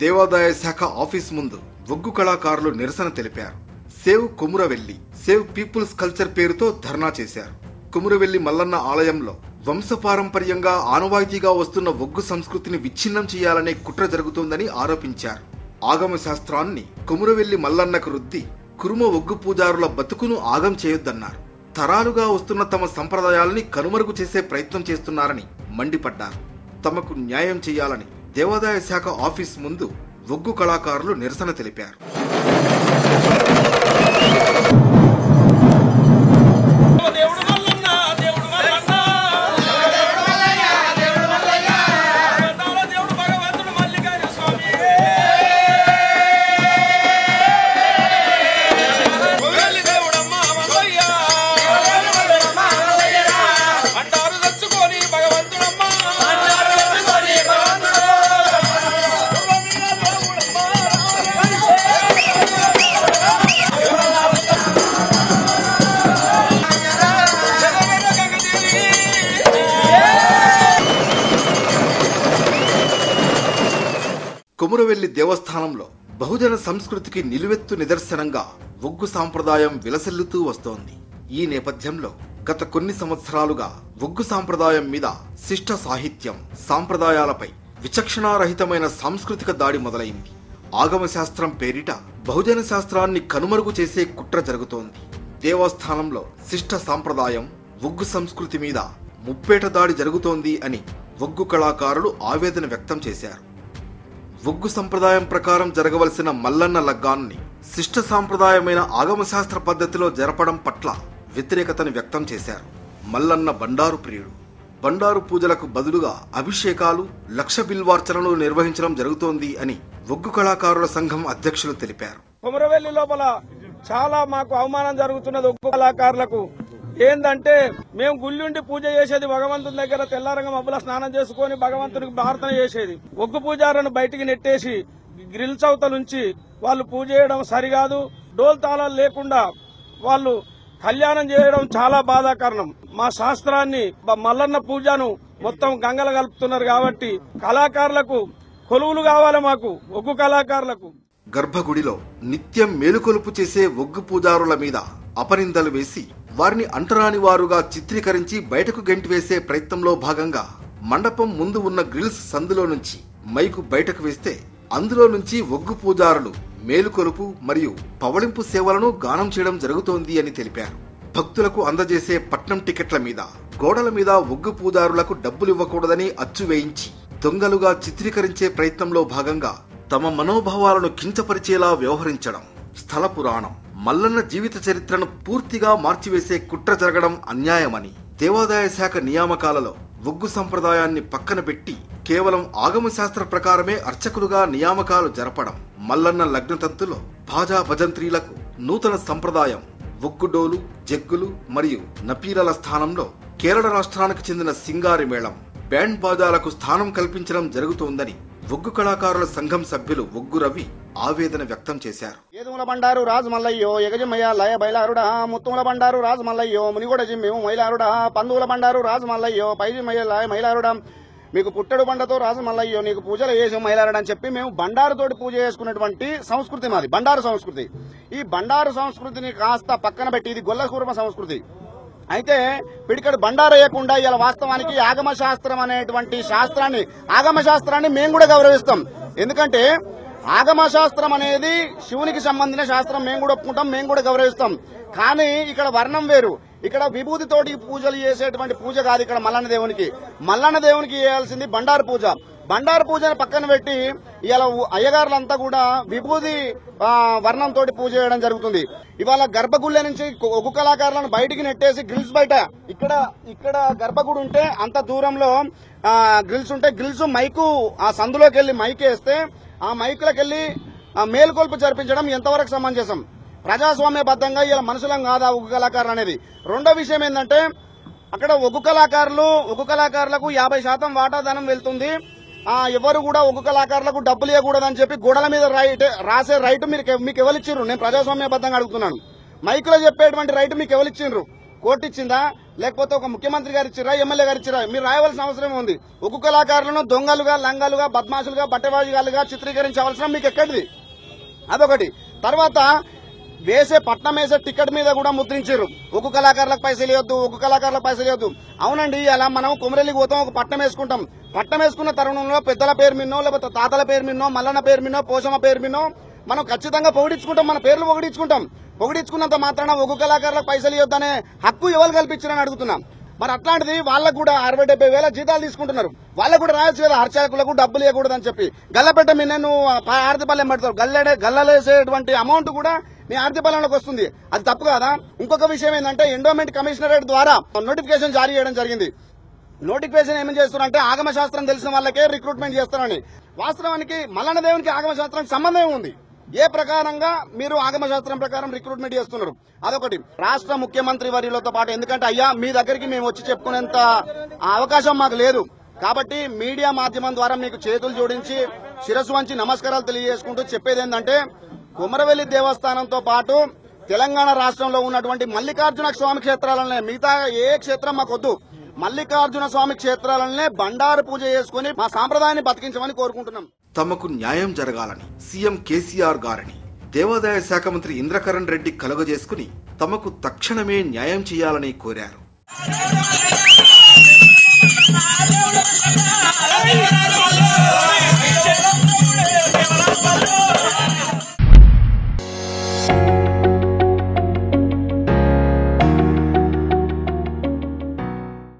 దేవాదాయ శాఖ ఆఫీస్ ముందు ఒగ్గు కళాకారులు నిరసన తెలిపారు. Save Komuravelli, save people's culture పేరుతో ధర్నా చేశారు. కొమురవెల్లి మల్లన్న ఆలయంలో వంశపారంపర్యంగా ఆనవాయితీగా వస్తున్న ఒగ్గు సంస్కృతిని విచ్ఛిన్నం చేయాలనే కుట్ర జరుగుతోందని ఆరోపించారు. ఆగమ శాస్త్రాన్ని కొమురవెల్లి మల్లన్నకు రుద్ది కురుమ ఒగ్గు పూజారుల బతుకును ఆగం చేయొద్దన్నారు. తరాలుగా వస్తున్న తమ సంప్రదాయాలని కనుమరుగు చేసే ప్రయత్నం చేస్తున్నారని మండిపడ్డారు. తమకు న్యాయం చేయాలని దేవాదాయ శాఖ ఆఫీస్ ముందు ఒగ్గు కళాకారులు నిరసన తెలిపారు. కొమురవెల్లి దేవస్థానంలో బహుజన సంస్కృతికి నిలువెత్తు నిదర్శనంగా ఒగ్గు సాంప్రదాయం విలసిల్లుతూ వస్తోంది. ఈ నేపథ్యంలో గత కొన్ని సంవత్సరాలుగా ఒగ్గు సాంప్రదాయం మీద శిష్ట సాహిత్యం, సాంప్రదాయాలపై విచక్షణారహితమైన సాంస్కృతిక దాడి మొదలైంది. ఆగమ శాస్త్రం పేరిట బహుజన శాస్త్రాన్ని కనుమరుగు చేసే కుట్ర జరుగుతోంది. దేవస్థానంలో శిష్ట సాంప్రదాయం, ఒగ్గు సంస్కృతి మీద ముప్పేట దాడి జరుగుతోంది అని ఒగ్గు కళాకారులు ఆవేదన వ్యక్తం చేశారు. ఒగ్గు సంప్రదాయం ప్రకారం జరగవలసిన మల్లన్న లగ్గాన్ని శిష్ట సాంప్రదాయమైన ఆగమశాస్త్ర పద్ధతిలో జరపడం పట్ల వ్యతిరేకతను వ్యక్తం చేశారు. మల్లన్న బండారు ప్రియుడు. బండారు పూజలకు బదులుగా అభిషేకాలు, లక్ష బిల్వార్చనలు నిర్వహించడం జరుగుతోంది అని ఒగ్గు కళాకారుల సంఘం అధ్యక్షులు తెలిపారు. కొమురవెల్లి లోపల చాలా మాకు అవమానం జరుగుతున్నది. ఒగ్గు కళాకారులకు ఏందంటే, మేము గుళ్ళుండి పూజ చేసేది భగవంతుని దగ్గర, తెల్లారంగా మబ్బుల స్నానం చేసుకుని భగవంతునికి ప్రార్థన చేసేది. ఒగ్గు పూజారులను బయటికి నెట్టేసి గ్రిల్స్ అవతలుంచి వాళ్ళు పూజ చేయడం సరికాదు. డోల్ తాళాలు లేకుండా వాళ్ళు కళ్యాణం చేయడం చాలా బాధాకరణం. మా శాస్త్రాన్ని, మల్లన్న పూజను మొత్తం గంగల కలుపుతున్నారు. కాబట్టి కళాకారులకు కొలువులు కావాలి. మాకు ఒగ్గు కళాకారులకు గర్భగుడిలో నిత్యం మేలుకొలుపు చేసే ఒగ్గు పూజారుల మీద అపనిందలు వేసి వారిని అంటరాని వారుగా చిత్రీకరించి బయటకు గెంటివేసే ప్రయత్నంలో భాగంగా మండపం ముందు ఉన్న గ్రిల్స్ సందులో నుంచి మైకు బయటకు వేస్తే అందులో నుంచి ఒగ్గు పూజారులు మేలుకొలుపు మరియు పవళింపు సేవలను గానం చేయడం జరుగుతోంది అని తెలిపారు. భక్తులకు అందజేసే పట్నం టికెట్ల మీద, గోడల మీద ఒగ్గు పూజారులకు డబ్బులు ఇవ్వకూడదని అచ్చు వేయించి దొంగలుగా చిత్రీకరించే ప్రయత్నంలో భాగంగా తమ మనోభావాలను కించపరిచేలా వ్యవహరించడం, స్థల పురాణం, మల్లన్న జీవిత చరిత్రను పూర్తిగా మార్చివేసే కుట్ర జరగడం అన్యాయమని దేవాదాయ శాఖ నియామకాలలో ఒగ్గు సంప్రదాయాన్ని పక్కన పెట్టి కేవలం ఆగమ శాస్త్ర ప్రకారమే అర్చకులుగా నియామకాలు జరపడం, మల్లన్న లగ్నతంతులో భాజా భజంత్రీలకు నూతన సంప్రదాయం ఒగ్గుడోలు, జగ్గులు మరియు నపీలల స్థానంలో కేరళ రాష్ట్రానికి చెందిన సింగారి మేళం, బ్యాండ్ బాజాలకు స్థానం కల్పించడం జరుగుతోందని ఒగ్గు కళాకారుల సంఘం సభ్యులు ఒగ్గు రవి ఆవేదన వ్యక్తం చేశారు. ఏదుముల బండారు రాజు మల్లయ్యో, ఎగజిమ్మయ్య లయ బయలారుడా, ముత్తుముల బండారు రాజు మల్లయ్యో, మునిగొడ జిమ్మెము మైలారుడా, పందువుల బండారు రాజు మల్లయ్యో, పైజిమ్మయ్య లయ మైలారుడా, మీకు పుట్టడు బండతో రాజు మల్లయ్యో, నీకు పూజలు చేసి మైలారుడా అని చెప్పి మేము బండారుతోటి పూజ చేసుకున్నటువంటి సంస్కృతి మాది, బండారు సంస్కృతి. ఈ బండారు సంస్కృతిని కాస్త పక్కన పెట్టి ఇది గొల్లకూర్మ సంస్కృతి. అయితే పిడికడు బండారేయకుండా ఇలా వాస్తవానికి ఆగమ శాస్త్రం అనేటువంటి ఆగమ శాస్త్రాన్ని మేము కూడా గౌరవిస్తాం. ఎందుకంటే ఆగమ శాస్త్రం అనేది శివునికి సంబంధించిన శాస్త్రం. మేము కూడా ఒప్పుకుంటాం, మేము కూడా గౌరవిస్తాం. కానీ ఇక్కడ వర్ణం వేరు. ఇక్కడ విభూతితోటి పూజలు చేసేటువంటి పూజ కాదు. ఇక్కడ మల్లన్న దేవునికి చేయాల్సింది బండారు పూజ. బండారు పూజను పక్కన పెట్టి ఇవాళ అయ్యగారులంతా కూడా విభూతి వర్ణంతో పూజ చేయడం జరుగుతుంది. ఇవాళ గర్భగుళ్ళ నుంచి ఒగ్గు కళాకారులను బయటికి నెట్టేసి గ్రిల్స్ బయట ఇక్కడ గర్భగుడి ఉంటే అంత దూరంలో గ్రిల్స్ ఉంటే గ్రిల్స్ మైకు ఆ సందులోకి వెళ్లి మైక్ వేస్తే ఆ మైకులకు వెళ్లి మేలుకొల్పు జరిపించడం ఎంతవరకు సమంజసం? ప్రజాస్వామ్యబద్దంగా ఇలా మనుషులం కాదా ఒగ్గు కళాకారులు అనేది? రెండో విషయం ఏంటంటే, అక్కడ ఒగ్గు కళాకారులకు 50% వాటాదానం వెళ్తుంది. ఎవరు కూడా ఒగ్గు కళాకారులకు డబ్బులు ఇవ్వకూడదని చెప్పి గోడల మీద రాసే రైట్ మీకు ఎవరిచ్చిర్రు? నేను ప్రజాస్వామ్యబద్దంగా అడుగుతున్నాను. మైకులో చెప్పేటువంటి రైట్ మీకు ఎవరిచ్చిండ్రు? కోర్టు ఇచ్చిందా లేకపోతే ఒక ముఖ్యమంత్రి గారు ఇచ్చిరా ఎమ్మెల్యే గారు ఇచ్చిరా మీరు రాయవలసిన అవసరం ఉంది. ఒగ్గు కళాకారులను దొంగలుగా లంగాలుగా బద్మాషులుగా బట్టవాజుగాలుగా చిత్రీకరించవలసిన మీకు ఎక్కడిది అదొకటి. తర్వాత పట్నం వేసే టికెట్ మీద కూడా ముద్రించారు ఒగ్గు కళాకారులకు పైసలు ఇవ్వద్దు ఒగ్గు కళాకారులకు పైసలు ఇవ్వద్దు. అవునండి అలా మనం కుమరెల్లికి పోతాం ఒక పట్నం వేసుకుంటాం. పట్నం వేసుకున్న తరుణంలో పెద్దల పేరు మిన్నో లేకపోతే తాతల పేరు మిన్నో మల్లన్న పేరు మిన్నో పోషమ్మ పేరు మిన్నో మనం ఖచ్చితంగా పొగిడించుకుంటాం. మన పేర్లు పొగిడించుకున్నంత మాత్రాన ఒగ్గు కళాకారులకు పైసలు ఇవ్వద్దనే హక్కు ఎవరు కల్పించారని అడుగుతున్నాం. మరి అట్లాంటిది వాళ్ళకు కూడా 60-70 వేల జీతాలు తీసుకుంటున్నారు. వాళ్ళకు కూడా రాయొచ్చు కదా హర్చాలకులకు డబ్బులు ఇవ్వకూడదని చెప్పి. గల్లపెట్ట మీ నేను ఆర్తిపల్లెం పెడతారు గల్లలేసేటువంటి అమౌంట్ కూడా నీ ఆర్తిపల్లెంలోకి వస్తుంది. అది తప్పు కాదా? ఇంకొక విషయం ఏంటంటే ఎండోమెంట్ కమిషనరేట్ ద్వారా నోటిఫికేషన్ జారీ చేయడం జరిగింది. నోటిఫికేషన్ ఏమేం చేస్తున్నారంటే ఆగమ శాస్త్రం తెలిసిన వాళ్ళకే రిక్రూట్మెంట్ చేస్తారని. వాస్తవానికి మల్లన్న దేవునికి ఆగమ శాస్త్రానికి సంబంధం ఉంది. ఏ ప్రకారంగా మీరు ఆగమ శాస్త్రం ప్రకారం రిక్రూట్మెంట్ చేస్తున్నారు అదొకటి. రాష్ట్ర ముఖ్యమంత్రి వర్యులతో పాటు ఎందుకంటే అయ్యా మీ దగ్గరికి మేము వచ్చి చెప్పుకునేంత అవకాశం మాకు లేదు కాబట్టి మీడియా మాధ్యమం ద్వారా మీకు చేతులు జోడించి శిరస్సు వంచి నమస్కారాలు తెలియజేసుకుంటూ చెప్పేది ఏంటంటే కుమరవెల్లి దేవస్థానంతో పాటు తెలంగాణ రాష్ట్రంలో ఉన్నటువంటి మల్లికార్జున స్వామి క్షేత్రాలనే మిగతా ఏ క్షేత్రం మాకొద్దు మల్లికార్జున స్వామి క్షేత్రాలనే బండారు పూజ చేసుకుని మా సాంప్రదాయాన్ని బతికించమని కోరుకుంటున్నాం. తమకు న్యాయం జరగాలని సీఎం కేసీఆర్ గారిని దేవాదాయ శాఖ మంత్రి ఇంద్రకరణ్ రెడ్డి కలుగజేసుకుని తమకు తక్షణమే న్యాయం చేయాలని కోరారు.